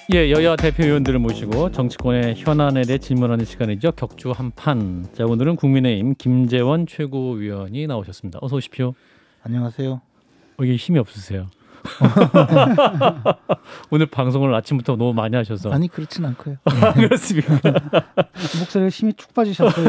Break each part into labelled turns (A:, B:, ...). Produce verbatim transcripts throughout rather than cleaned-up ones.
A: 예, 여야 대표 의원들을 모시고 정치권의 현안에 대해 질문하는 시간이죠. 격주 한판. 자, 오늘은 국민의힘 김재원 최고위원이 나오셨습니다. 어서 오십시오.
B: 안녕하세요.
A: 어, 이게 힘이 없으세요. 오늘 방송을 아침부터 너무 많이 하셔서.
B: 아니 그렇진 않고요.
A: 아, 그렇습니까?
C: 목소리가 힘이 쭉 빠지셨어요.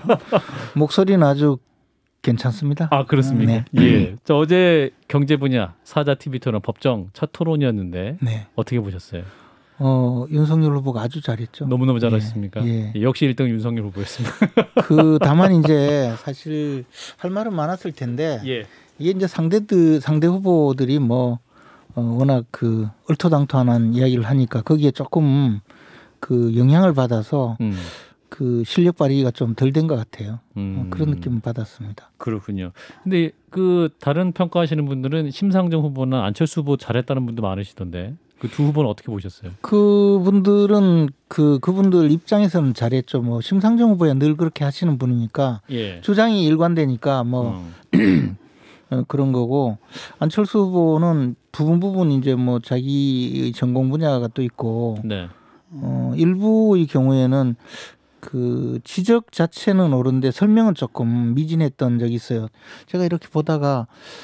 B: 목소리는 아주 괜찮습니다.
A: 아, 그렇습니까?
B: 네.
A: 예. 저 어제 경제 분야 사자 티비 토론 법정 첫 토론이었는데
B: 네.
A: 어떻게 보셨어요?
B: 어, 윤석열 후보가 아주 잘했죠.
A: 너무너무 잘하셨습니까?
B: 예,
A: 예. 역시 일 등 윤석열 후보였습니다.
B: 그 다만 이제 사실 할 말은 많았을 텐데
A: 예.
B: 이게 이제 상대들 상대 후보들이 뭐 어, 워낙 그 얼토당토하는 이야기를 하니까 거기에 조금 그 영향을 받아서
A: 음.
B: 그 실력 발휘가 좀 덜 된 것 같아요.
A: 음.
B: 어, 그런 느낌을 받았습니다.
A: 그렇군요. 근데 그 다른 평가하시는 분들은 심상정 후보나 안철수 후보 잘했다는 분도 많으시던데 그 두 후보는 어떻게 보셨어요?
B: 그분들은 그 그분들 입장에서는 잘했죠. 뭐 심상정 후보야 늘 그렇게 하시는 분이니까
A: 예.
B: 주장이 일관되니까 뭐
A: 음.
B: 어, 그런 거고 안철수 후보는 부분 부분 이제 뭐 자기 전공 분야가 또 있고
A: 네.
B: 어, 일부의 경우에는 그 지적 자체는 옳은데 설명은 조금 미진했던 적이 있어요. 제가 이렇게 보다가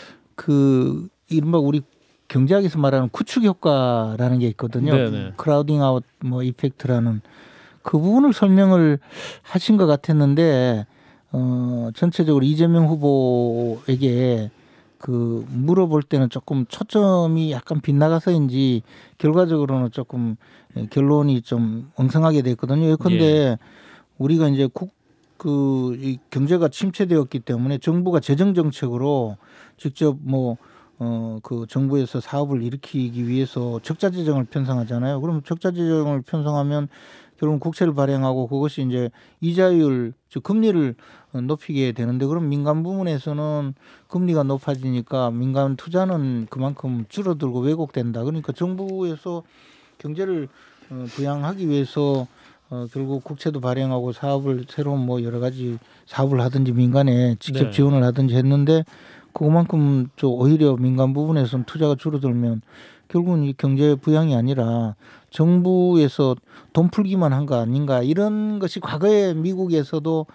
B: 그 이른바 우리 경제학에서 말하는 구축 효과라는 게 있거든요.
A: 네네.
B: 크라우딩 아웃 뭐 이펙트라는 그 부분을 설명을 하신 것 같았는데 어, 전체적으로 이재명 후보에게 그 물어볼 때는 조금 초점이 약간 빗나가서인지 결과적으로는 조금 결론이 좀 엉성하게 됐거든요. 예컨대
A: 예.
B: 우리가 이제 국, 그, 이 경제가 침체되었기 때문에 정부가 재정 정책으로 직접 뭐, 어, 그 정부에서 사업을 일으키기 위해서 적자 재정을 편성하잖아요. 그럼 적자 재정을 편성하면 결국 국채를 발행하고 그것이 이제 이자율, 즉 금리를 높이게 되는데 그럼 민간 부문에서는 금리가 높아지니까 민간 투자는 그만큼 줄어들고 왜곡된다. 그러니까 정부에서 경제를 부양하기 위해서 어, 결국 국채도 발행하고 사업을 새로운 뭐 여러 가지 사업을 하든지 민간에 직접
A: 네. 지원을
B: 지원을 하든지 했는데 그만큼 좀 오히려 민간 부분에서는 투자가 줄어들면 결국은 이 경제 부양이 아니라 정부에서 돈 풀기만 한 거 아닌가 이런 것이 과거에 미국에서도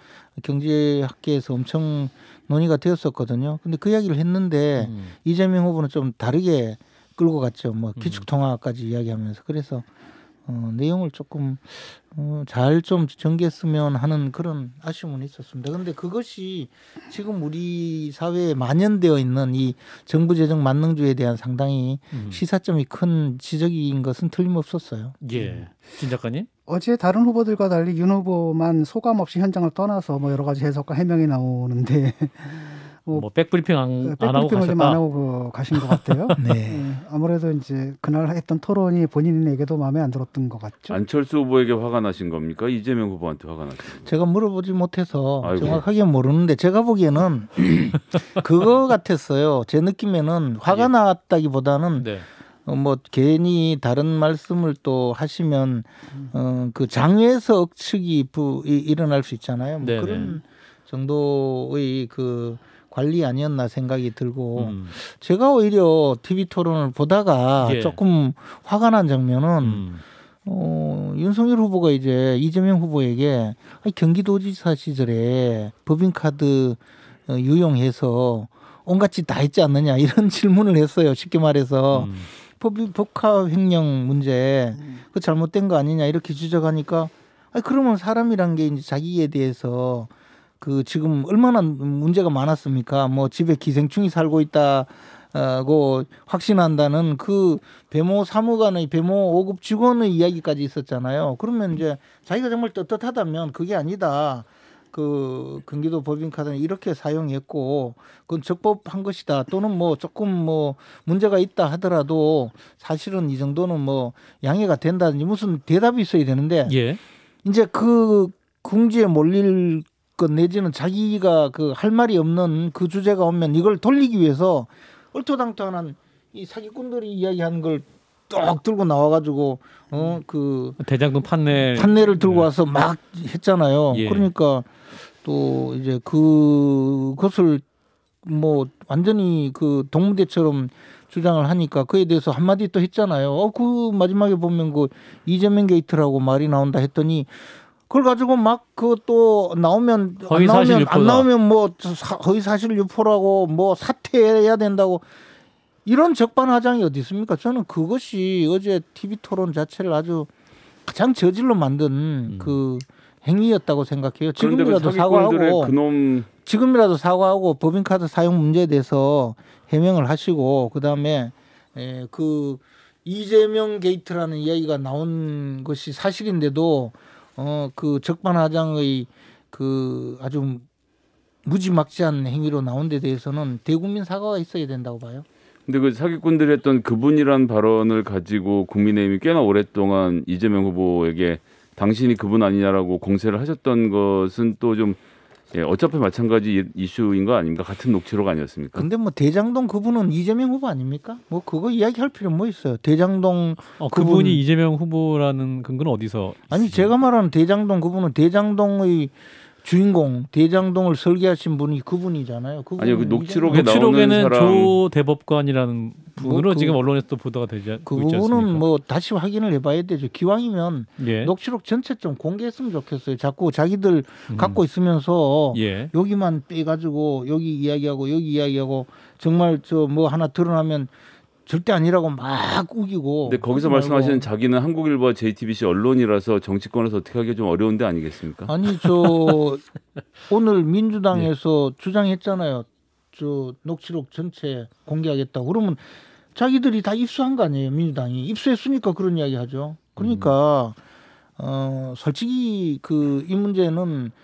B: 경제학계에서 엄청 논의가 되었었거든요. 근데 그 이야기를 했는데
A: 음.
B: 이재명 후보는 좀 다르게 끌고 갔죠. 뭐 기축통화까지 이야기하면서 그래서 어, 내용을 조금 어, 잘 좀 전개했으면 하는 그런 아쉬움은 있었습니다. 그런데 그것이 지금 우리 사회에 만연되어 있는 이 정부 재정 만능주의에 대한 상당히
A: 음.
B: 시사점이 큰 지적인 것은 틀림없었어요.
A: 예. 진 작가님?
C: 어제 다른 후보들과 달리 윤 후보만 소감 없이 현장을 떠나서 뭐 여러 가지 해석과 해명이 나오는데
A: 뭐, 뭐 백브리핑 안, 안 하고
C: 백브리핑을 좀
A: 가셨다.
C: 안 하고 그 가신 것 같아요.
B: 네.
C: 네. 아무래도 이제 그날 했던 토론이 본인에게도 마음에 안 들었던 것 같죠.
D: 안철수 후보에게 화가 나신 겁니까? 이재명 후보한테 화가 나신 겁니까?
B: 제가 물어보지 못해서
D: 아이고.
B: 정확하게 모르는데 제가 보기에는 그거 같았어요. 제 느낌에는 화가
A: 예.
B: 났다기보다는
A: 네.
B: 어, 뭐 괜히 다른 말씀을 또 하시면 어, 그 장외에서 억측이 부, 이, 일어날 수 있잖아요. 뭐
A: 네네.
B: 그런 정도의 그 관리 아니었나 생각이 들고
A: 음.
B: 제가 오히려 티비 토론을 보다가
A: 예.
B: 조금 화가 난 장면은
A: 음.
B: 어, 윤석열 후보가 이제 이재명 후보에게 아니, 경기도지사 시절에 법인카드 어, 유용해서 온갖 짓 다 했지 않느냐 이런 질문을 했어요. 쉽게 말해서
A: 음.
B: 법인 법카 횡령 문제 그 잘못된 거 아니냐 이렇게 지적하니까 아니, 그러면 사람이란 게 이제 자기에 대해서 그 지금 얼마나 문제가 많았습니까? 뭐 집에 기생충이 살고 있다고 확신한다는 그 배모 사무관의 배모 오 급 직원의 이야기까지 있었잖아요. 그러면 이제 자기가 정말 떳떳하다면 그게 아니다. 그 경기도 법인카드는 이렇게 사용했고 그건 적법한 것이다. 또는 뭐 조금 뭐 문제가 있다 하더라도 사실은 이 정도는 뭐 양해가 된다든지 무슨 대답이 있어야 되는데
A: 예.
B: 이제 그 궁지에 몰릴 것 내지는 자기가 그 할 말이 없는 그 주제가 오면 이걸 돌리기 위해서 얼토당토하는 이 사기꾼들이 이야기하는 걸 뚝 들고 나와가지고 어 그
A: 대장동 판넬
B: 판넬을 들고 와서 막 했잖아요.
A: 예.
B: 그러니까 또 이제 그것을 뭐 완전히 그 동무대처럼 주장을 하니까 그에 대해서 한마디 또 했잖아요. 어, 그 마지막에 보면 그 이재명 게이트라고 말이 나온다 했더니 그걸 가지고 막 그것도 나오면 안 나오면 안 나오면 뭐 허위 사실 유포라고 뭐 사퇴해야 된다고 이런 적반하장이 어디 있습니까? 저는 그것이 어제 티비 토론 자체를 아주 가장 저질로 만든
A: 음.
B: 그 행위였다고 생각해요. 지금이라도
D: 그
B: 사과하고
D: 그놈...
B: 지금이라도 사과하고 법인카드 사용 문제에 대해서 해명을 하시고 그다음에 에, 그 이재명 게이트라는 이야기가 나온 것이 사실인데도 어, 그 적반하장의 그 아주 무지막지한 행위로 나온 데 대해서는 대국민 사과가 있어야 된다고 봐요.
D: 근데 그 사기꾼들이 했던 그분이란 발언을 가지고 국민의힘이 꽤나 오랫동안 이재명 후보에게 당신이 그분 아니냐라고 공세를 하셨던 것은 또 좀 예, 어차피 마찬가지 이슈인 거 아닙니까? 같은 녹취록 아니었습니까?
B: 근데 뭐 대장동 그분은 이재명 후보 아닙니까? 뭐 그거 이야기할 필요 뭐 있어요? 대장동
A: 어,
B: 그분...
A: 그분이 이재명 후보라는 근거는 어디서?
B: 아니
A: 있으세요?
B: 제가 말하는 대장동 그분은 대장동의 주인공 대장동을 설계하신 분이 그분이잖아요. 그분
D: 아니요, 그 녹취록에
A: 녹취록에는
D: 나오는 사람...
A: 조 대법관이라는 분으로
B: 뭐 그,
A: 지금 언론에서 또 보도가 되지
B: 그
A: 있지
B: 부분은
A: 않습니까?
B: 뭐 다시 확인을 해봐야 되죠. 기왕이면
A: 예.
B: 녹취록 전체 좀 공개했으면 좋겠어요. 자꾸 자기들
A: 음.
B: 갖고 있으면서
A: 예.
B: 여기만 빼가지고 여기 이야기하고 여기 이야기하고 정말 저 뭐 하나 드러나면 절대 아니라고 막 우기고.
D: 근데 거기서 말씀하시는 자기는 한국일보와 제이티비씨 언론이라서 정치권에서 어떻게 하기 좀 어려운 데 아니겠습니까?
B: 아니 저 오늘 민주당에서 예. 주장했잖아요. 저 녹취록 전체 공개하겠다고. 그러면 자기들이 다 입수한 거 아니에요. 민주당이 입수했으니까 그런 이야기 하죠. 그러니까 음. 어, 솔직히 그 이 문제는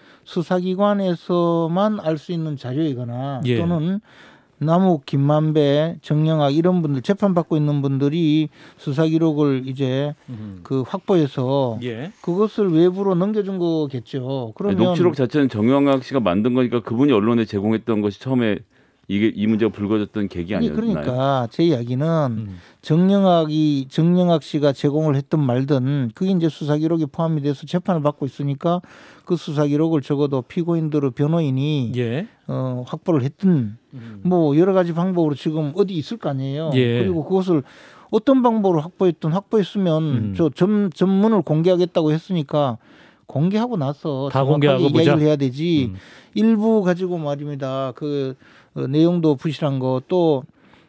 B: 수사기관에서만 알 수 있는 자료이거나
A: 예.
B: 또는 남욱, 김만배, 정영학 이런 분들 재판받고 있는 분들이 수사 기록을 이제 음. 그 확보해서 예. 그것을 외부로 넘겨준 거겠죠. 그러면
D: 아니, 녹취록 자체는 정영학 씨가 만든 거니까 그분이 언론에 제공했던 것이 처음에 이게 이 문제가 불거졌던 계기 아니었나요?
B: 그러니까 제 이야기는 음. 정영학이 정영학 씨가 제공을 했든 말든 그게 이제 수사 기록에 포함이 돼서 재판을 받고 있으니까 그 수사 기록을 적어도 피고인들의 변호인이 예. 어, 확보를 했든 음. 뭐 여러 가지 방법으로 지금 어디 있을 거 아니에요. 예. 그리고 그것을 어떤 방법으로 확보했든 확보했으면 음. 저 전, 전문을 공개하겠다고 했으니까 공개하고 나서
A: 다 공개하고
B: 이야기를
A: 보자.
B: 해야 되지. 음. 일부 가지고 말입니다. 그 어, 내용도 부실한 거 또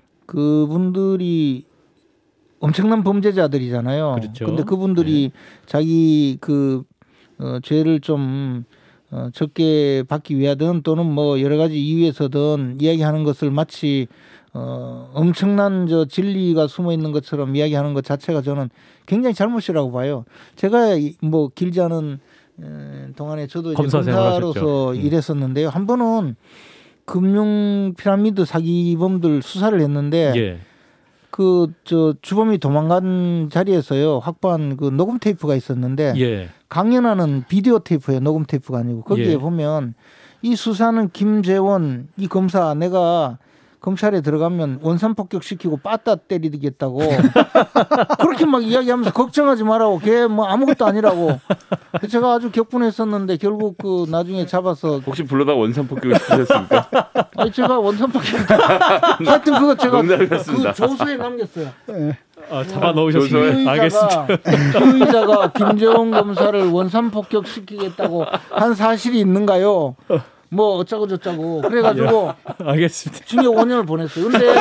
B: 그분들이 엄청난 범죄자들이잖아요.
A: 그렇죠.
B: 근데 그분들이 네. 자기 그 어, 죄를 좀 어, 적게 받기 위하든 또는 뭐 여러 가지 이유에서든 이야기하는 것을 마치 어, 엄청난 저 진리가 숨어 있는 것처럼 이야기하는 것 자체가 저는 굉장히 잘못이라고 봐요. 제가 뭐 길지 않은 동안에 저도
A: 검사
B: 검사로서 일했었는데요. 한 번은 금융 피라미드 사기범들 수사를 했는데 예. 그 저 주범이 도망간 자리에서요 확보한 그 녹음 테이프가 있었는데 예. 강연하는 비디오 테이프예요. 녹음 테이프가 아니고 거기에 예. 보면 이 수사는 김재원 이 검사 내가 검찰에 들어가면 원산 폭격시키고 빠따 때리겠다고 그렇게 막 이야기하면서 걱정하지 말라고 걔 뭐 아무것도 아니라고 제가 아주 격분했었는데 결국 그 나중에 잡아서
D: 혹시 불러다 원산 폭격을 시키셨습니까?
B: 아니 제가 원산 폭격 하여튼 그거 제가
D: 농담이었습니다.
B: 그 조서에 남겼어요. 네.
A: 아, 잡아 넣으셨어요.
B: 피의자가, 피의자가 김재원 검사를 원산 폭격시키겠다고 한 사실이 있는가요? 뭐 어쩌고 저쩌고 그래가지고
A: 알겠습니다.
B: 징역 오 년을 보냈어요. 근데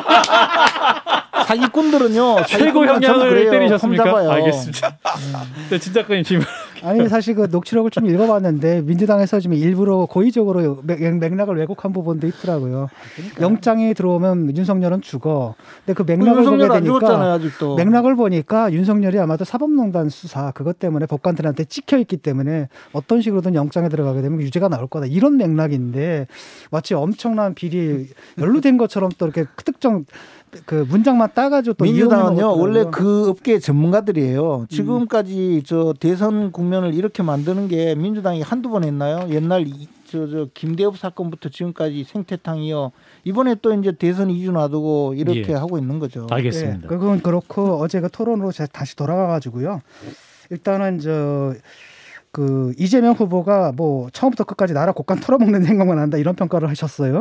B: 사기꾼들은요
A: 최고 형량을 때리셨습니까?
B: 잡아요.
A: 알겠습니다. 음. 네, 진 작가님 질문.
C: 아니 사실 그 녹취록을 좀 읽어봤는데 민주당에서 지금 일부러 고의적으로 맥락을 왜곡한 부분도 있더라고요. 그러니까. 영장이 들어오면 윤석열은 죽어. 근데 그 맥락을 보게 되니까
B: 아직도.
C: 맥락을 보니까 윤석열이 아마도 사법농단 수사 그것 때문에 법관들한테 찍혀 있기 때문에 어떤 식으로든 영장에 들어가게 되면 유죄가 나올 거다. 이런 맥락인데 마치 엄청난 비리 연루된 것처럼 또 이렇게 특정 그 문장만 따가지고 또
B: 민주당은요 원래 그 업계 전문가들이에요. 지금까지 음. 저 대선 국면을 이렇게 만드는 게 민주당이 한두 번 했나요? 옛날 저, 저 김대엽 사건부터 지금까지 생태탕이요. 이번에 또 이제 대선 이주 놔두고 이렇게 예. 하고 있는 거죠.
A: 알겠습니다.
C: 예, 그건 그렇고 어제 그 토론으로 다시 돌아가가지고요. 일단은 저 그 이재명 후보가 뭐 처음부터 끝까지 나라 곳간 털어먹는 생각만 한다 이런 평가를 하셨어요.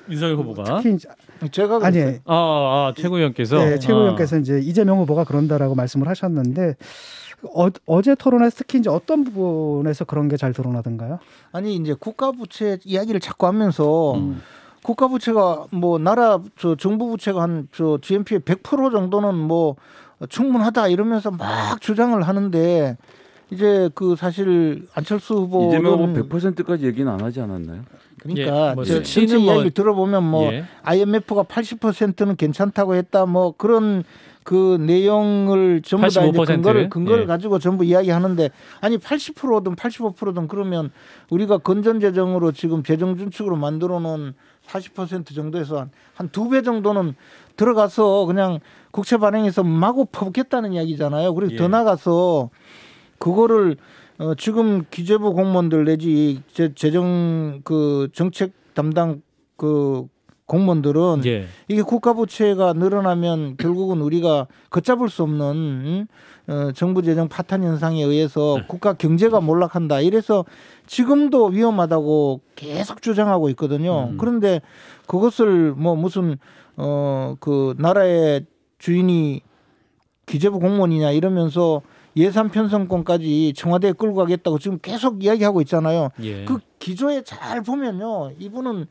A: 윤석열 후보가
C: 특히 이제
B: 제가
C: 아니
B: 그랬어요.
A: 아, 아 최고위원께서
C: 네, 최고위원께서 이제 이재명 후보가 그런다라고 말씀을 하셨는데 어, 어제 토론에서 특히 이제 어떤 부분에서 그런 게 잘 드러나던가요?
B: 아니 이제 국가 부채 이야기를 자꾸 하면서
A: 음.
B: 국가 부채가 뭐 나라 저 정부 부채가 한 저 지디피의 백 퍼센트 정도는 뭐 충분하다 이러면서 막 주장을 하는데 이제 그 사실 안철수 후보는
D: 이재명 후보 백 퍼센트까지 얘기는 안 하지 않았나요?
B: 그러니까
A: 예, 뭐
B: 저
A: 수치는
B: 전체
A: 뭐-
B: 이야기를 들어보면 뭐
A: 예.
B: 아이엠에프가 팔십 퍼센트는 괜찮다고 했다 뭐 그런 그 내용을 전부 다 이제
A: 팔십오 퍼센트.
B: 근거를 근거를
A: 예.
B: 가지고 전부 이야기하는데 아니 팔십 퍼센트든 팔십오 퍼센트든 그러면 우리가 건전 재정으로 지금 재정 준축으로 만들어 놓은 사십 퍼센트 정도에서 한 두 배 정도는 들어가서 그냥 국채 발행해서 마구 퍼붓겠다는 이야기잖아요. 그리고
A: 예.
B: 더 나가서 그거를 어, 지금 기재부 공무원들 내지 재, 재정 그 정책 담당 그 공무원들은
A: 예.
B: 이게 국가 부채가 늘어나면 결국은 우리가 걷잡을 수 없는 음? 어, 정부 재정 파탄 현상에 의해서
A: 네.
B: 국가 경제가 몰락한다. 이래서 지금도 위험하다고 계속 주장하고 있거든요.
A: 음.
B: 그런데 그것을 뭐 무슨 어, 그 나라의 주인이 기재부 공무원이냐 이러면서 예산 편성권까지 청와대에 끌고 가겠다고 지금 계속 이야기하고 있잖아요.
A: 예.
B: 그 기조에 잘 보면요, 이분은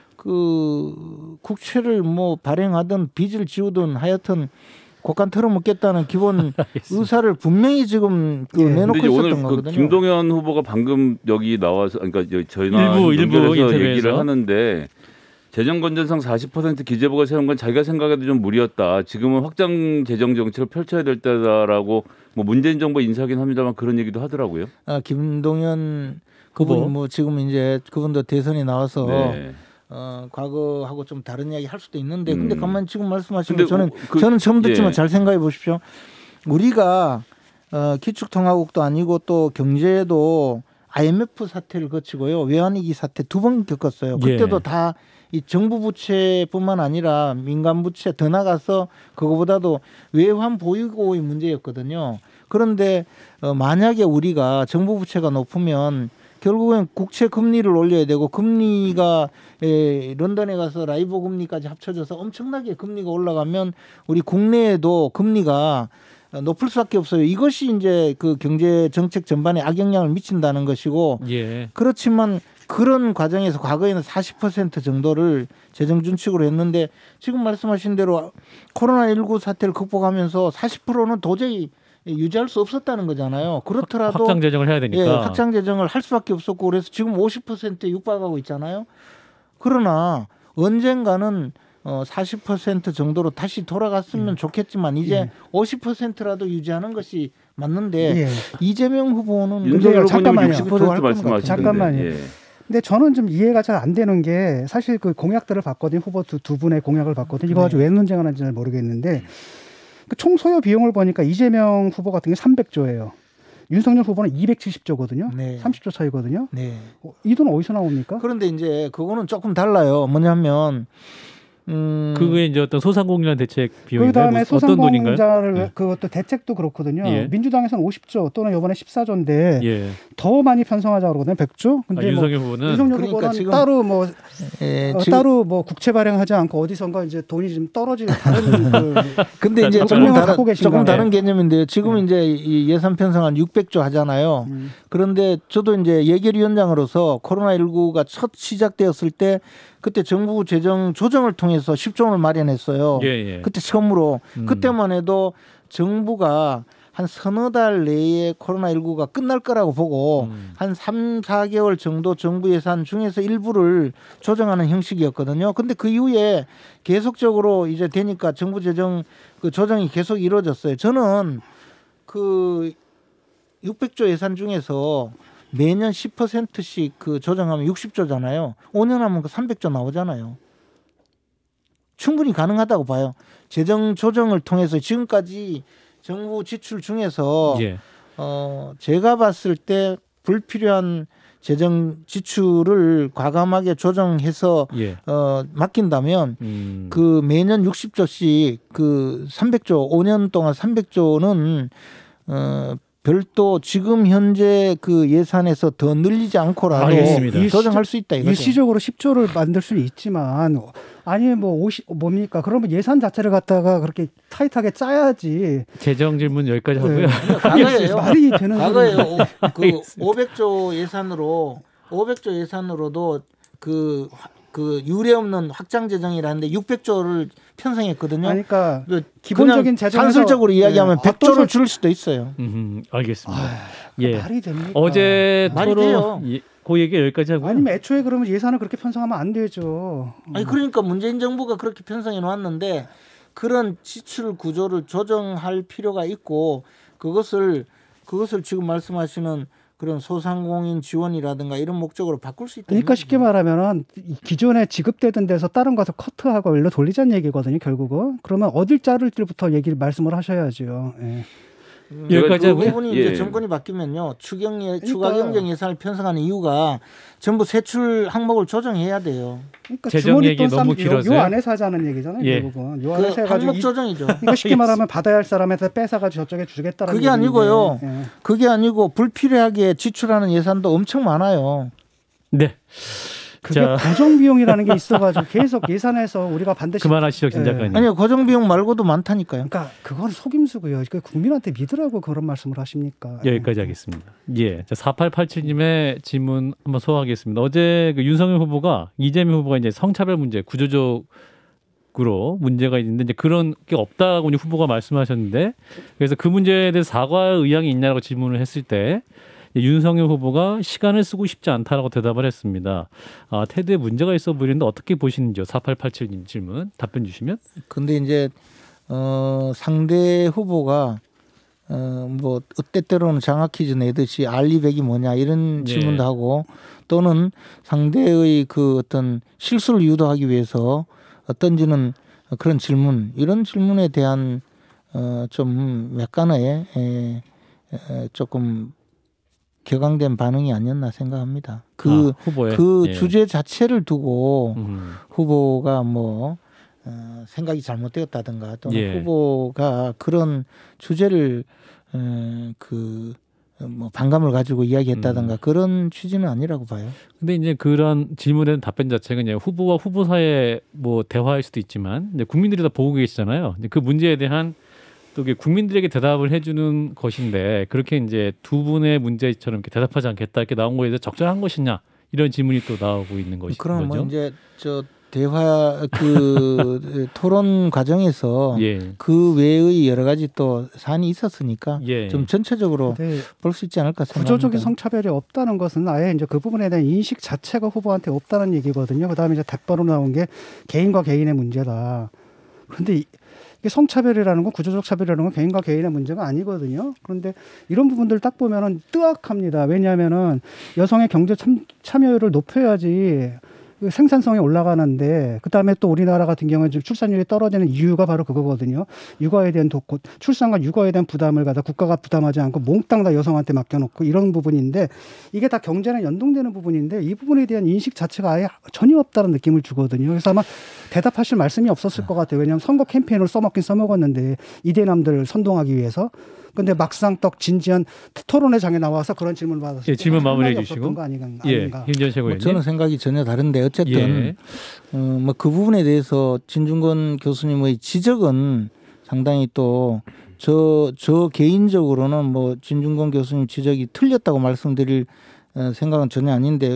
B: 그 국채를 뭐 발행하든 빚을 지우든 하여튼 곡간 털어먹겠다는 기본 의사를 분명히 지금 그
C: 예.
B: 내놓고
D: 근데 이제
B: 있었던
D: 오늘 그
B: 거거든요.
D: 김동연 후보가 방금 여기 나와서 그러니까 여기 저희나
A: 일부, 일부
D: 연결해서
A: 인터뷰에서.
D: 얘기를 하는데 재정 건전성 사십 퍼센트 기재부가 세운 건 자기가 생각해도 좀 무리였다. 지금은 확장 재정 정책을 펼쳐야 될 때다라고 뭐 문재인 정부 인사긴 합니다만 그런 얘기도 하더라고요.
B: 아, 김동연 그분이
A: 후보.
B: 뭐 지금 이제 그분도 대선에 나와서
D: 네.
B: 어, 과거하고 좀 다른 이야기 할 수도 있는데 근데
D: 음.
B: 가만 지금 말씀하신
D: 근데
B: 거 저는
D: 그-
B: 저는 처음 듣지만
D: 예.
B: 잘 생각해 보십시오. 우리가 어, 기축통화국도 아니고 또 경제도 아이엠에프 사태를 거치고요. 외환위기 사태 두 번 겪었어요. 그때도
A: 예.
B: 다 이 정부 부채뿐만 아니라 민간 부채 더 나가서 그거보다도 외환 보유고의 문제였거든요. 그런데 어, 만약에 우리가 정부 부채가 높으면 결국엔 국채 금리를 올려야 되고 금리가 에, 런던에 가서 라이보 금리까지 합쳐져서 엄청나게 금리가 올라가면 우리 국내에도 금리가 높을 수밖에 없어요. 이것이 이제 그 경제 정책 전반에 악영향을 미친다는 것이고
A: 예.
B: 그렇지만 그런 과정에서 과거에는 사십 퍼센트 정도를 재정 준칙으로 했는데 지금 말씀하신 대로 코로나십구 사태를 극복하면서 사십 퍼센트는 도저히 유지할 수 없었다는 거잖아요. 그렇더라도
A: 확장 재정을 해야 되니까.
B: 예, 확장 재정을 할 수밖에 없었고 그래서 지금 오십 퍼센트에 육박하고 있잖아요. 그러나 언젠가는 어, 사십 퍼센트 정도로 다시 돌아갔으면
C: 음.
B: 좋겠지만 이제
C: 예.
B: 오십 퍼센트라도 유지하는 것이 맞는데
C: 예.
B: 이재명 후보는
D: 윤석열 후보님
C: 잠깐만요.
D: 육십 퍼센트
B: 더 할
D: 말씀하시는데.
C: 잠깐만요.
D: 예.
C: 근데 저는 좀 이해가 잘 안 되는 게 사실 그 공약들을 봤거든요. 후보 두, 두 분의 공약을 봤거든요. 이거 가지고 왜 논쟁하는지 잘 모르겠는데 그 총 소요 비용을 보니까 이재명 후보 같은 게 삼백조예요. 윤석열 후보는 이백칠십조거든요.
B: 네.
C: 삼십조 차이거든요.
B: 네.
C: 어, 이 돈은 어디서 나옵니까?
B: 그런데 이제 그거는 조금 달라요. 뭐냐면 음,
A: 그게 이제 어떤 소상공인한 대책
C: 그
A: 비용인가요?
C: 다음에
A: 뭐 어떤 돈인가요?
C: 소상공인자를
A: 예.
C: 그것도 대책도 그렇거든요.
A: 예.
C: 민주당에서는 오십조 또는 이번에 십사조인데
A: 예.
C: 더 많이 편성하자고 그러거든요. 백조.
A: 아,
C: 근데 뭐
A: 윤석열 후보는
C: 윤석열
B: 그러니까
C: 후보는
B: 지금
C: 따로 뭐
B: 예,
C: 어,
B: 지금-
C: 따로 뭐 국채 발행하지 않고 어디선가 이제 돈이 좀 떨어질 다른 그
B: 근데 이제
A: 자,
B: 조금
C: 명을
B: 다른
C: 갖고 계신가요?
B: 조금 다른
A: 네.
B: 개념인데요. 지금
C: 네.
B: 이제 이 예산 편성한 육백조 하잖아요.
C: 음.
B: 그런데 저도 이제 예결위원장으로서 코로나십구가 첫 시작되었을 때 그때 정부 재정 조정을 통해서 십조 원을 마련했어요.
A: 예, 예.
B: 그때 처음으로
A: 음.
B: 그때만 해도 정부가 한 서너 달 내에 코로나십구가 끝날 거라고 보고
A: 음.
B: 한 삼, 사 개월 정도 정부 예산 중에서 일부를 조정하는 형식이었거든요. 근데 그 이후에 계속적으로 이제 되니까 정부 재정 그 조정이 계속 이루어졌어요. 저는 그 육백조 예산 중에서 매년 십 퍼센트씩 그 조정하면 육십조잖아요. 오 년 하면 그 삼백조 나오잖아요. 충분히 가능하다고 봐요. 재정 조정을 통해서 지금까지 정부 지출 중에서
A: 예.
B: 어 제가 봤을 때 불필요한 재정 지출을 과감하게 조정해서
A: 예.
B: 어 맡긴다면
A: 음.
B: 그 매년 육십조씩 그 삼백조 오 년 동안 삼백조는 어 별도 지금 현재 그 예산에서 더 늘리지 않고라도
A: 알겠습니다.
B: 조정할 수 있다 이거죠.
C: 일시적으로 십 조를 만들 수는 있지만 아니 뭐 오십 뭡니까? 그러면 예산 자체를 갖다가 그렇게 타이트하게 짜야지.
A: 재정 질문 여기까지 하고요.
C: 네.
B: 과거에요.
C: 말이 되는
B: 과거에 오- 그 오백조 예산으로 오백조 예산으로도 그 그 유례 없는 확장 재정이라는데 육백조를 편성했거든요.
C: 그러니까
B: 그
C: 기본적인
B: 그냥
C: 재정에서-
B: 산술적으로 이야기하면
C: 네.
B: 백조를
C: 어떤
B: 줄 수도 있어요.
A: 음, 알겠습니다.
C: 아,
A: 예.
C: 말이 됩니까?
A: 어제
B: 말이
A: 토론
B: 돼요.
A: 예, 그 얘기 여기까지 하고요.
C: 아니면 애초에 그러면 예산을 그렇게 편성하면 안 되죠.
B: 아니 그러니까 문재인 정부가 그렇게 편성해 놓았는데 그런 지출 구조를 조정할 필요가 있고 그것을 그것을 지금 말씀하시는 그런 소상공인 지원이라든가 이런 목적으로 바꿀 수 있다.
C: 그러니까 쉽게 말하면은 기존에 지급되던 데서 다른 것을 커트하고 일로 돌리자는 얘기거든요. 결국은 그러면 어딜 자를지부터 얘기를 말씀을 하셔야죠. 예.
B: 음,
A: 여기까지
B: 그
A: 하고요.
B: 부분이
D: 예.
B: 이제 정권이 바뀌면요 추경 예, 추가
C: 그러니까.
B: 경정 예산을 편성하는 이유가 전부 세출 항목을 조정해야 돼요.
C: 그러니까
A: 재정
C: 주머니
A: 얘기
C: 돈
A: 너무
C: 쌈- 요,
A: 길어서요.
C: 요 안에서 하자는 얘기잖아요.
A: 예.
C: 결국은 요
B: 그
C: 안에서 해가지고
B: 항목
C: 이-
B: 조정이죠.
C: 그러니까 쉽게 말하면 받아야 할 사람한테 뺏어가지고 저쪽에 주겠다는
B: 그게 아니고요.
C: 예.
B: 그게 아니고 불필요하게 지출하는 예산도 엄청 많아요.
A: 네.
C: 그게
A: 자.
C: 고정 비용이라는 게 있어가지고 계속 예산에서 우리가 반드시
A: 그만하시죠, 김
C: 예.
A: 작가님.
B: 아니요 고정 비용 말고도 많다니까요.
C: 그러니까 그건 속임수고요. 그 국민한테 믿으라고 그런 말씀을 하십니까?
A: 여기까지 하겠습니다. 예. 자, 사팔팔칠님의 질문 한번 소화하겠습니다. 어제 그 윤석열 후보가 이재명 후보가 이제 성차별 문제 구조적으로 문제가 있는데 이제 그런 게 없다고 이제 후보가 말씀하셨는데 그래서 그 문제에 대해서 사과 의향이 있냐라고 질문을 했을 때 윤석열 후보가 시간을 쓰고 싶지 않다라고 대답을 했습니다. 아, 태도에 문제가 있어 보이는데 어떻게 보시는지요? 사팔팔칠님 질문 답변 주시면.
B: 근데 이제 어, 상대 후보가 어, 뭐 때때로는 장학 퀴즈 내듯이 알리백이 뭐냐 이런
A: 예.
B: 질문도 하고 또는 상대의 그 어떤 실수를 유도하기 위해서 어떤지는 그런 질문 이런 질문에 대한 어, 좀 약간의 에, 에, 조금 격앙된 반응이 아니었나 생각합니다. 그,
A: 아, 후보의
B: 그
A: 예.
B: 주제 자체를 두고
A: 음.
B: 후보가 뭐 어, 생각이 잘못되었다든가 또는
A: 예.
B: 후보가 그런 주제를 어, 그 뭐 반감을 가지고 이야기했다든가
A: 음.
B: 그런 취지는 아니라고 봐요.
A: 근데 이제 그런 질문에 대한 답변 자체가 이제 후보와 후보 사이의 뭐 대화일 수도 있지만 이제 국민들이 다 보고 계시잖아요. 이제 그 문제에 대한 또 이게 국민들에게 대답을 해주는 것인데 그렇게 이제 두 분의 문제처럼 이렇게 대답하지 않겠다 이렇게 나온 거에 대해서 적절한 것이냐 이런 질문이 또 나오고 있는 것이죠.
B: 그럼 뭐 이제 저 대화 그 토론 과정에서
A: 예,
B: 그 외의 여러 가지 또 사안이 있었으니까
A: 예,
B: 좀 전체적으로
C: 근데
B: 볼 수 있지 않을까 생각합니다.
C: 구조적인 성차별이 없다는 것은 아예 이제 그 부분에 대한 인식 자체가 후보한테 없다는 얘기거든요. 그다음에 이제 답변으로 나온 게 개인과 개인의 문제다. 그런데 이- 이게 성차별이라는 건 구조적 차별이라는 건 개인과 개인의 문제가 아니거든요. 그런데 이런 부분들 딱 보면은 뜨악합니다. 왜냐하면은 여성의 경제 참, 참여율을 높여야지 그 생산성이 올라가는데 그다음에 또 우리나라 같은 경우는 지금 출산율이 떨어지는 이유가 바로 그거거든요. 육아에 대한 도, 출산과 육아에 대한 부담을 갖다 국가가 부담하지 않고 몽땅 다 여성한테 맡겨놓고 이런 부분인데 이게 다 경제랑 연동되는 부분인데 이 부분에 대한 인식 자체가 아예 전혀 없다는 느낌을 주거든요. 그래서 아마 대답하실 말씀이 없었을 것 같아요. 왜냐하면 선거 캠페인으로 써먹긴 써먹었는데 이대남들 선동하기 위해서. 근데 막상 떡 진지한 토론회 장에 나와서 그런 질문을 받았을
A: 예,
C: 때
A: 질문 마무리해
C: 생각이
A: 주시고.
C: 없었던 거 아닌가.
A: 예,
C: 아닌가.
A: 김재원
B: 뭐
A: 최고위원님.
B: 저는 생각이 전혀 다른데 어쨌든
A: 예,
B: 어, 뭐 그 부분에 대해서 진중권 교수님의 지적은 상당히 또 저 저 개인적으로는 뭐 진중권 교수님 지적이 틀렸다고 말씀드릴 어, 생각은 전혀 아닌데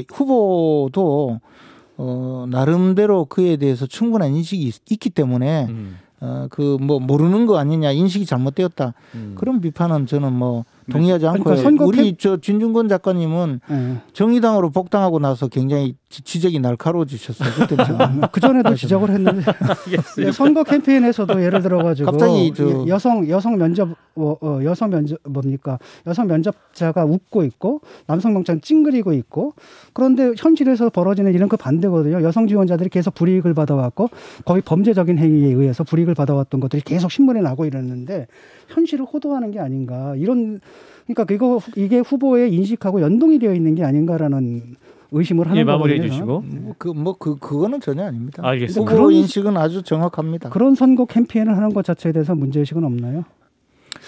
B: 후보도 어, 나름대로 그에 대해서 충분한 인식이 있, 있기 때문에
A: 음,
B: 어, 그 뭐 모르는 거 아니냐 인식이 잘못되었다
A: 음.
B: 그런 비판은 저는 뭐 동의하지 않고요.
C: 그러니까 선거
B: 우리
C: 캠-
B: 저 진중권 작가님은
C: 예.
B: 정의당으로 복당하고 나서 굉장히 지- 지적이 날카로워지셨어요. 그때 제가.
C: 그 전에도 지적을 했는데 네, 선거 캠페인에서도 예를 들어가지고
B: 갑자기 저-
C: 여- 여성 여성 면접 어, 어, 여성 면접 뭡니까 여성 면접자가 웃고 있고 남성 면접자는 찡그리고 있고 그런데 현실에서 벌어지는 일은 그 반대거든요. 여성 지원자들이 계속 불이익을 받아왔고 거의 범죄적인 행위에 의해서 불이익을 받아왔던 것들이 계속 신문에 나고 이랬는데 현실을 호도하는 게 아닌가 이런 그러니까 이거 이게 후보의 인식하고 연동이 되어 있는 게 아닌가라는 의심을 하는
A: 예, 마무리해
C: 거거든요.
A: 주시고.
B: 그 뭐 그 그거는 전혀 아닙니다.
A: 알겠습니다.
B: 후보
C: 그런-
B: 인식은 아주 정확합니다.
C: 그런 선거 캠페인을 하는 것 자체에 대해서 문제의식은 없나요?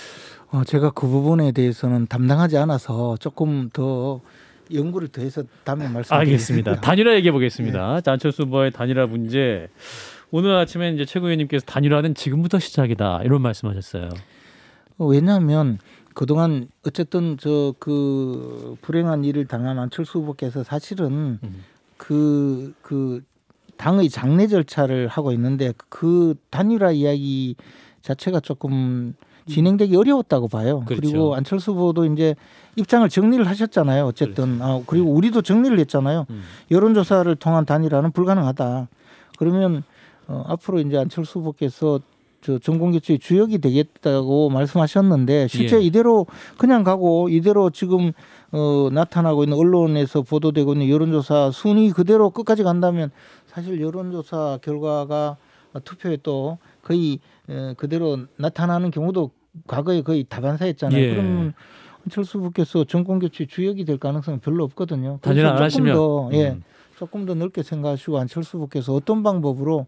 B: 어, 제가 그 부분에 대해서는 담당하지 않아서 조금 더 연구를 더해서 다음에 말씀드리겠습니다.
A: 알겠습니다. 단일화 얘기해 보겠습니다. 네. 자, 안철수 후보의 단일화 문제. 오늘 아침에 이제 최고위원님께서 단일화는 지금부터 시작이다 이런 말씀하셨어요.
B: 어, 왜냐하면 그동안 어쨌든 저 그 불행한 일을 당한 안철수 후보께서 사실은
A: 음.
B: 그, 그 당의 장례 절차를 하고 있는데 그 단일화 이야기 자체가 조금 진행되기 어려웠다고 봐요.
A: 그렇죠.
B: 그리고 안철수 후보도 이제 입장을 정리를 하셨잖아요. 어쨌든.
A: 그렇죠.
B: 아, 그리고 우리도 정리를 했잖아요.
A: 음.
B: 여론조사를 통한 단일화는 불가능하다. 그러면 어, 앞으로 이제 안철수 후보께서 저 정권교체의 주역이 되겠다고 말씀하셨는데 실제
A: 예.
B: 이대로 그냥 가고 이대로 지금 어, 나타나고 있는 언론에서 보도되고 있는 여론조사 순위 그대로 끝까지 간다면 사실 여론조사 결과가 투표에 또 거의 에, 그대로 나타나는 경우도 과거에 거의 다반사였잖아요.
A: 예.
B: 그러면 안철수 후보께서 정권교체 주역이 될 가능성은 별로 없거든요.
A: 단일화 안
B: 조금
A: 하시면
B: 더, 예,
A: 음.
B: 조금 더 넓게 생각하시고 안철수 후보께서 어떤 방법으로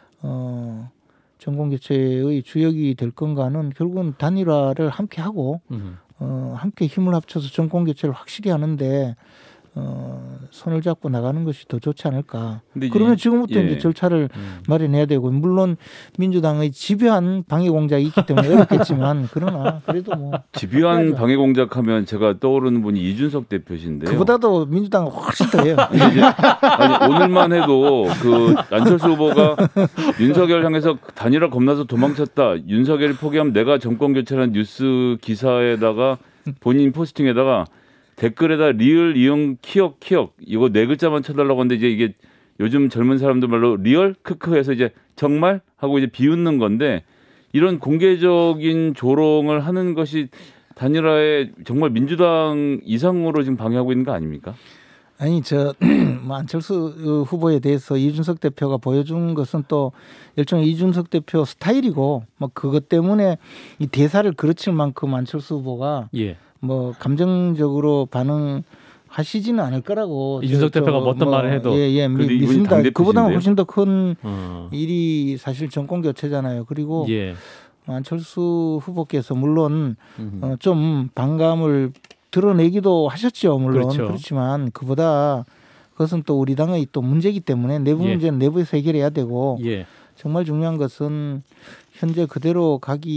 B: 어, 정권교체의 주역이 될 건가는 결국은 단일화를 함께 하고
A: 음.
B: 어, 함께 힘을 합쳐서 정권교체를 확실히 하는데 어, 손을 잡고 나가는 것이 더 좋지 않을까.
D: 근데 이제
B: 그러면
D: 이-
B: 지금부터
D: 예.
B: 이제 절차를
A: 음.
B: 마련해야 되고 물론 민주당의 집요한 방해 공작이 있기 때문에 어렵겠지만 그러나 그래도 뭐
D: 집요한
B: 해야죠.
D: 방해 공작하면 제가 떠오르는 분이 이준석 대표신데요.
B: 그보다도 민주당은 훨씬 더해요.
D: 이제 아니, 오늘만 해도 그 안철수 후보가 윤석열 향해서 단일화 겁나서 도망쳤다. 윤석열이 포기하면 내가 정권 교체라는 뉴스 기사에다가 본인 포스팅에다가 댓글에다 리얼 이용 키역 키역 이거 네 글자만 쳐달라고 하는데 이제 이게 요즘 젊은 사람들 말로 리얼 크크해서 이제 정말 하고 이제 비웃는 건데 이런 공개적인 조롱을 하는 것이 단일화에 정말 민주당 이상으로 지금 방해하고 있는 거 아닙니까?
B: 아니 저 뭐 안철수 후보에 대해서 이준석 대표가 보여준 것은 또 일종의 이준석 대표 스타일이고 뭐 그것 때문에 이 대사를 그르칠 만큼 안철수 후보가
A: 예.
B: 뭐 감정적으로 반응하시지는 않을 거라고
A: 이준석
B: 저-
A: 대표가
B: 저
A: 어떤
B: 뭐
A: 말을 해도.
B: 예예
D: 근데 이분이
B: 믿습니다.
D: 당대표신데요?
B: 그보다 훨씬 더 큰
A: 어.
B: 일이 사실 정권 교체잖아요. 그리고
A: 예.
B: 안철수 후보께서 물론
A: 음.
B: 어, 좀 반감을 드러내기도 하셨죠. 물론
A: 그렇죠.
B: 그렇지만 그보다 그것은 또 우리 당의 또 문제이기 때문에 내부
A: 예.
B: 문제는 내부에서 해결해야 되고
A: 예.
B: 정말 중요한 것은 현재 그대로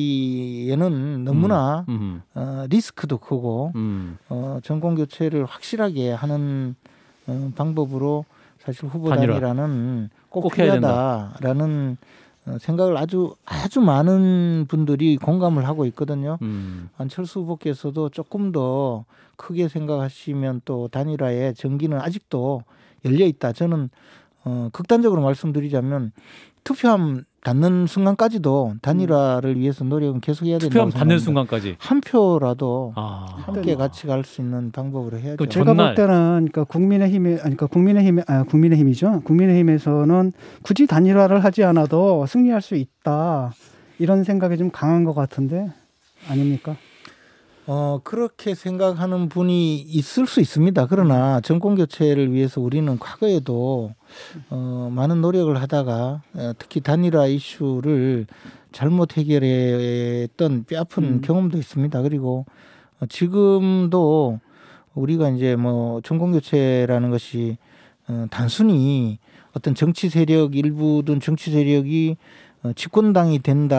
B: 가기에는 너무나
A: 음.
B: 어, 리스크도 크고
A: 음.
B: 어, 정권 교체를 확실하게 하는 어, 방법으로 사실 후보
A: 단일화.
B: 단일화는 꼭,
A: 꼭 해야
B: 필요하다라는 어, 생각을 아주 아주 많은 분들이 공감을 하고 있거든요.
A: 음.
B: 안철수 후보께서도 조금 더 크게 생각하시면 또 단일화의 전기는 아직도 열려 있다. 저는 어, 극단적으로 말씀드리자면 투표함 닿는 순간까지도 단일화를 위해서 노력은 계속해야 된다고
A: 투표함 받는
B: 생각합니다.
A: 순간까지.
B: 한 표라도
A: 아.
B: 함께 같이 갈 수 있는 방법으로 해야죠.
A: 그럼
C: 제가
A: 전날.
C: 볼 때는 그러니까 국민의힘에 아니 그러니까 국민의힘 아 국민의힘이죠. 국민의힘에서는 굳이 단일화를 하지 않아도 승리할 수 있다 이런 생각이 좀 강한 것 같은데 아닙니까?
B: 어, 그렇게 생각하는 분이 있을 수 있습니다. 그러나 정권 교체를 위해서 우리는 과거에도 어, 많은 노력을 하다가 어, 특히 단일화 이슈를 잘못 해결했던 뼈아픈
C: 음.
B: 경험도 있습니다. 그리고 어, 지금도 우리가 이제 뭐 정권 교체라는 것이 어, 단순히 어떤 정치 세력 일부든 정치 세력이 어, 집권당이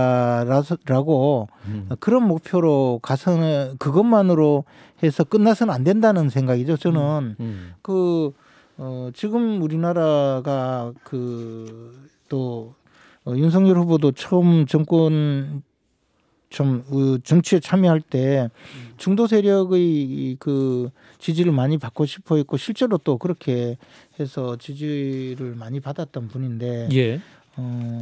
B: 된다라고
A: 음.
B: 그런 목표로 가서는 그것만으로 해서 끝나서는 안 된다는 생각이죠. 저는
A: 음.
B: 그 어, 지금 우리나라가 그 또 어, 윤석열 후보도 처음 정권 좀 어, 정치에 참여할 때 중도 세력의 그 지지를 많이 받고 싶어 했고 실제로 또 그렇게 해서 지지를 많이 받았던 분인데
A: 예.
B: 어,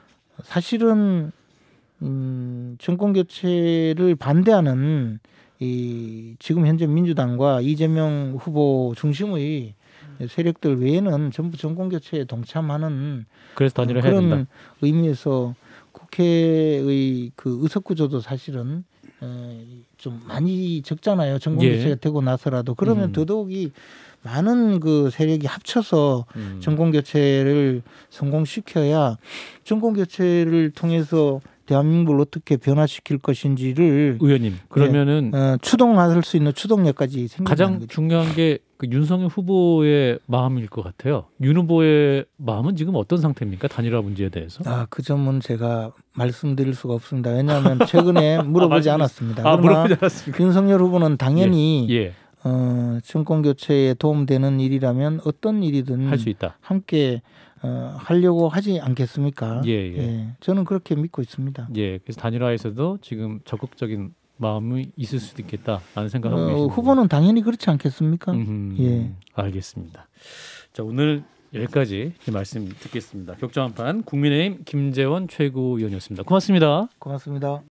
B: 사실은 음, 정권 교체를 반대하는 이 지금 현재 민주당과 이재명 후보 중심의 세력들 외에는 전부 정권 교체에 동참하는
A: 그래서 단일화
B: 어,
A: 해야
B: 그런
A: 된다.
B: 의미에서 국회의 그 의석 구조도 사실은 에, 좀 많이 적잖아요. 정권
A: 예.
B: 교체가 되고 나서라도 그러면
A: 음.
B: 더더욱이 많은 그 세력이 합쳐서
A: 음.
B: 정권 교체를 성공시켜야 정권 교체를 통해서 대한민국을 어떻게 변화시킬 것인지를
A: 의원님 그러면은
B: 어, 추동할 수 있는 추동력까지 생긴다는
A: 가장
B: 거죠.
A: 중요한 게 그 윤석열 후보의 마음일 것 같아요. 윤 후보의 마음은 지금 어떤 상태입니까? 단일화 문제에 대해서?
B: 아, 그 점은 제가 말씀드릴 수가 없습니다. 왜냐하면 최근에 물어보지
A: 아,
B: 않았습니다.
A: 아,
B: 그러나
A: 물어보지 않았습니까?
B: 윤석열 후보는 당연히
A: 예,
B: 어, 정권 교체에 도움되는 일이라면 어떤 일이든
A: 할 수 있다.
B: 함께 어, 하려고 하지 않겠습니까?
A: 예, 예.
B: 저는 그렇게 믿고 있습니다.
A: 예, 그래서 단일화에서도 지금 적극적인 마음이 있을 수도 있겠다라는 생각하고
B: 어,
A: 계십니다.
B: 후보는 당연히 그렇지 않겠습니까?
A: 음,
B: 예.
A: 알겠습니다. 자, 오늘 여기까지 말씀 듣겠습니다. 격정한판 국민의힘 김재원 최고위원이었습니다. 고맙습니다.
B: 고맙습니다.